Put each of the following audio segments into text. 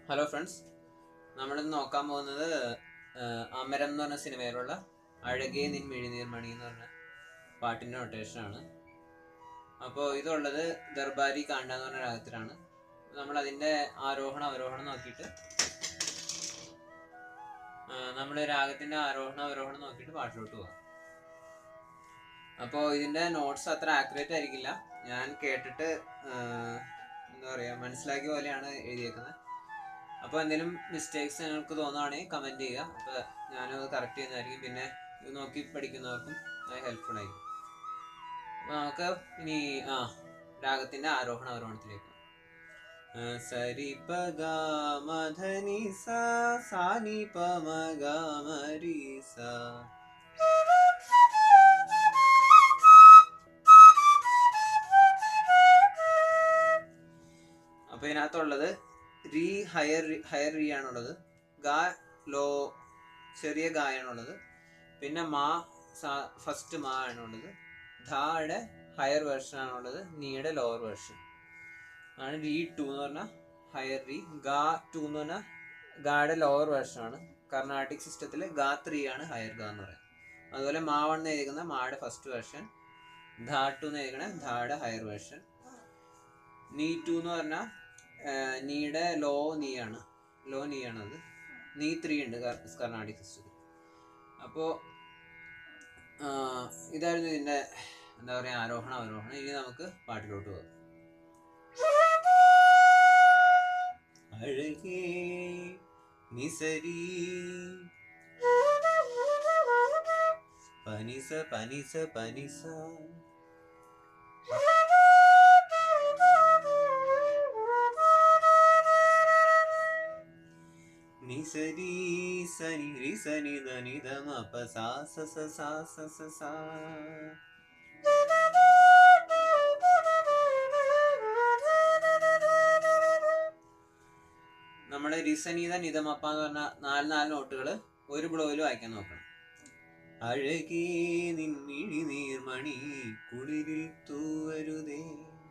Hello friends, നമ്മളിന്ന് നോക്കാൻ പോകുന്നത് അമരം എന്ന് പറഞ്ഞ സിനിമയിലുള്ള അഴകേ നിൻ മിഴിനീർമണി എന്ന് പറഞ്ഞ പാട്ടിൻ്റെ നൊട്ടേഷനാണ്. അപ്പോൾ ഇതുള്ളത് ദർബാരി കാണ്ട എന്ന് പറഞ്ഞ രാഗത്തിലാണ്. നമ്മൾ അതിൻ്റെ ആരോഹണം അവരോഹണം നോക്കിയിട്ട് രാഗത്തിൻ്റെ ആരോഹണം അവരോഹണം നോക്കിയിട്ട് പാട്ടിലോട്ട് പോകാം. അപ്പോൾ ഇതിൻ്റെ നോട്ട്സ് അത്ര ആക്യുറേറ്റ് ആയിരിക്കില്ല. ഞാൻ കേട്ടിട്ട് എന്താ പറയുക മനസ്സിലാക്കിയ പോലെയാണ് എഴുതിയേക്കുന്നത്. അപ്പോൾ എന്തെങ്കിലും മിസ്റ്റേക്സ് നിങ്ങൾക്ക് തോന്നുകയാണെങ്കിൽ കമൻറ്റ് ചെയ്യുക. അപ്പോൾ ഞാനത് കറക്റ്റ് ചെയ്യുന്നതായിരിക്കും. പിന്നെ ഇത് നോക്കി പഠിക്കുന്നവർക്കും അത് ഹെൽപ്ഫുൾ ആയിരിക്കും. അപ്പോൾ നമുക്ക് ഇനി രാഗത്തിൻ്റെ ആരോഹണ അവരോഹണത്തിലേക്ക് സരി പ ഗ മ ധ നി സ സാ നി പ മ ഗ മ രി സ. അപ്പോൾ ഇതിനകത്തുള്ളത് റീ ഹയർ റീ ആണുള്ളത്, ഗാ ലോ ചെറിയ ഗായാണുള്ളത്, പിന്നെ മാ ഫസ്റ്റ് മാ ആണുള്ളത്, ധായുടെ ഹയർ വേർഷൻ ആണുള്ളത്, നീയുടെ ലോവർ വേർഷൻ ആണ്. റീ 2 എന്ന് പറഞ്ഞാൽ ഹയർ റീ, ഗാ 2 എന്ന് പറഞ്ഞാൽ ഗായുടെ ലോവർ വേർഷൻ ആണ്. കർണാട്ടിക് സിസ്റ്റത്തിൽ ഗാ 3 ആണ് ഹയർ ഗാ എന്ന് പറയുന്നത്. അതുപോലെ മാ 1 എന്ന് എഴുതിക്കുന്ന മായുടെ ഫസ്റ്റ് വേർഷൻ, ധാ 2 എന്ന് എഴുതിക്കണ ധായുടെ ഹയർ വേർഷൻ. നീ 2 എന്ന് പറഞ്ഞാൽ നീയുടെ ലോ നീ ആണത്. നീ 3 ഉണ്ട് കർണാടിക് സിസ്റ്റത്തിൽ. അപ്പോൾ ഇതായിരുന്നു ഇതിൻ്റെ എന്താ പറയുക ആരോഹണം അവരോഹണം. ഇനി നമുക്ക് പാട്ടിലോട്ട് പോകാം. അഴകേ നിസരി പനിസ പനിസ പനിസ നിസരി സനി രി സനി ധനി ധ മ പ സ സ സ സ സ സ സ. നമ്മുടെ റിസനീത നിതമപ്പ എന്ന് പറഞ്ഞ 4 നോട്ടുകൾ ഒരു ബ്ലോയിൽ വായിക്കാൻ നോക്കണം. അഴകേ നിൻ മിഴിനീർമണി കുളിരിൽ തൂവരുതേ.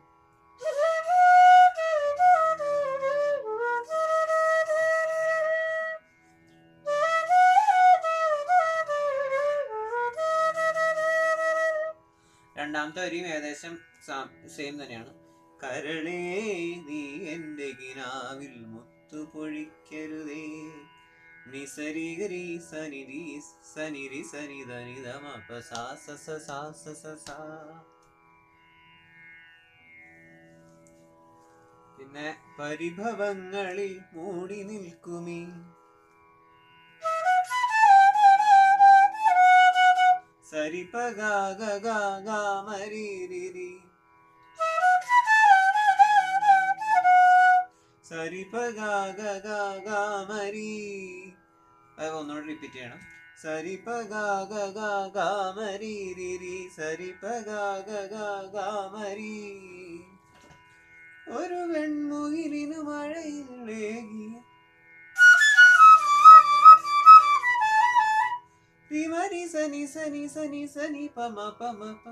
രണ്ടാമത്തെ വരിയും ഏകദേശം സെയിം തന്നെയാണ്. കരളേ നീ എൻ്റെ കിനാവിൽ മുത്തു പൊഴിക്കരുതേ. നിസരിഗരി സനിരി സനിരി സനി ധനി ധ മ പ സ സ സ സ സ സ. പിന്നെ പരിഭവങ്ങളിൽ മൂടി നിൽക്കുമീ സരി പ ഗ ഗ ഗ ഗ മ രി രി രി. സരി പ ഗ ഗ ഗ ഗ മ രി. അത് ഒന്നുകൂടെ റിപ്പീറ്റ് ചെയ്യണം. സരി പ ഗ ഗ ഗ ഗ മ രി രി രി. സരി പ ഗ ഗ ഗ ഗ മ രി. ഒരു വെൺമുകിലിനു മഴയിൽ വേഗിയ രിമരി സനി സനി സനി സനി പമ പമ പ.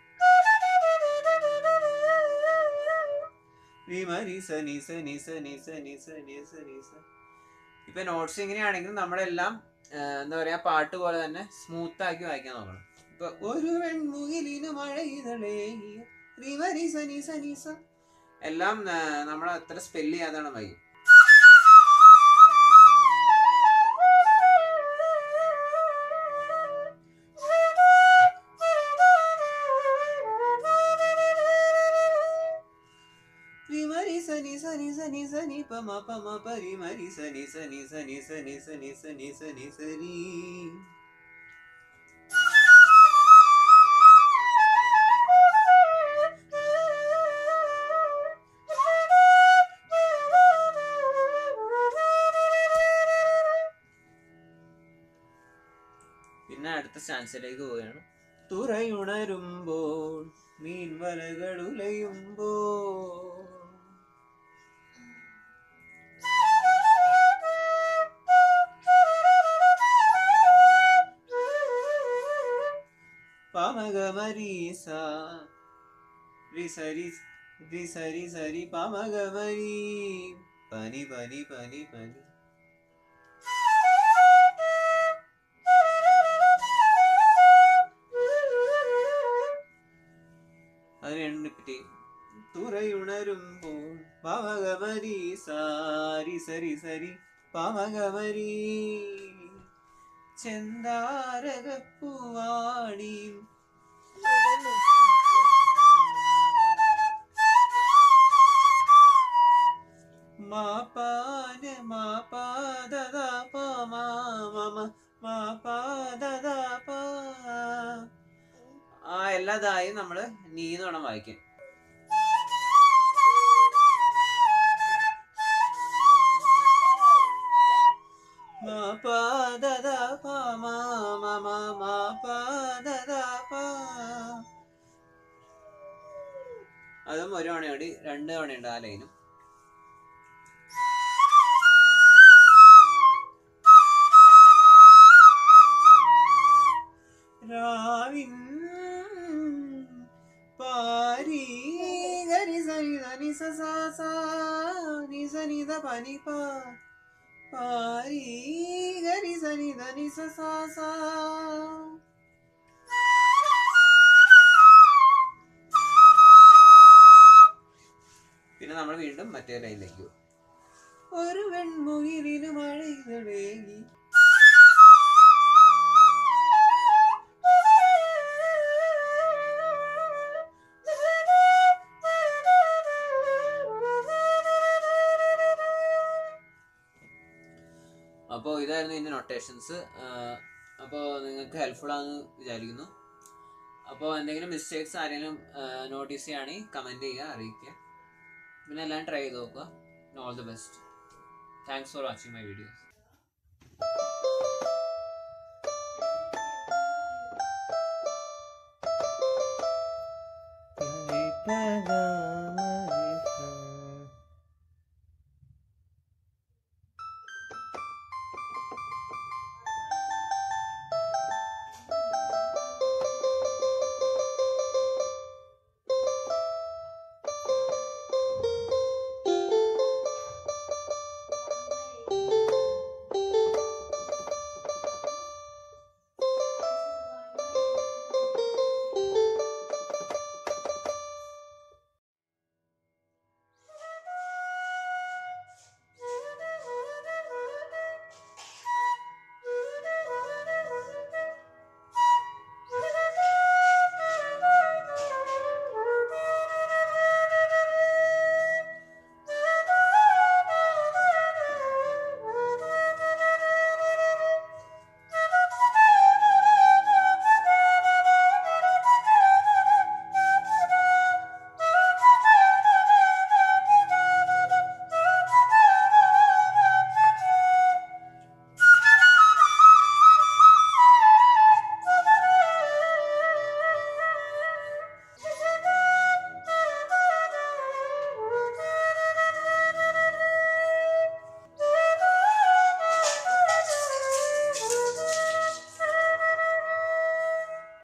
രിമരി സനി സനി സനി സനി സനി സനി സ. ഇപ്പൊ നോട്ട്സ് ഇങ്ങനെയാണെങ്കിലും നമ്മളെല്ലാം എന്താ പറയാ പാട്ട് പോലെ തന്നെ സ്മൂത്ത് ആക്കി വായിക്കാൻ നോക്കണം. ഇപ്പൊ ഒരു വെൺമുകിലിന് മഴയിതളേകിയ രിമരി സനി സനി സ എല്ലാം നമ്മൾ അത്ര സ്പെല്ല് ചെയ്യാതാണ് വായിക്കും. സനി സനി സനി സനി പമ പമ പരി മരി സനി സനി സനി സനി സനി സനി സനി സരി. പിന്നെ അടുത്ത സ്റ്റാൻസിലേക്ക് പോവുകയാണ്. തുറയുണരുമ്പോൾ മീൻവലകൾ ഉലയുമ്പോൾ പമഗമരീസ രി സരി രി സരി സരി പമഗമരീ. പനി പനി പനി പനി. അതിന് റിപ്പീറ്റ് ചെയ്യും. തുറയുണരുമ്പോൾ പവകമരി സാരി സരി സരി പവകമരി ചെന്താരകപ്പൂവാടിയും മാപാന മാപാദദ പമമ മാപാദദ പ. ആ എല്ലാതായും നമ്മള് നീന്ന് വേണം വായിക്കാൻ. മാപാദദ പമമ മാപാദദ പ. അതും ഒരു തവണയോടി 2 തവണയുണ്ട് ആ ലൈനും. രാവിൻ പാരി ഗരി സനി ധനി സ നി സനി ധ പനി പ പാരി ഗരി സനി ധനി സ പിന്നെ നമ്മൾ വീണ്ടും മറ്റേ ലൈനിലേക്ക് പോകും. ഒരു വെൺമുകിലിന് മഴയിടേകി. അപ്പോൾ ഇതായിരുന്നു ഇതിൻ്റെ നൊട്ടേഷൻസ്. അപ്പോൾ നിങ്ങൾക്ക് ഹെൽപ്ഫുൾ ആണെന്ന് വിചാരിക്കുന്നു. അപ്പോൾ എന്തെങ്കിലും മിസ്റ്റേക്സ് ആരെങ്കിലും നോട്ടീസ് ചെയ്യുകയാണെങ്കിൽ കമൻറ്റ് ചെയ്യുക, അറിയിക്കുക. പിന്നെ എല്ലാം ട്രൈ ചെയ്ത് നോക്കുക. All the best. Thanks for watching my videos.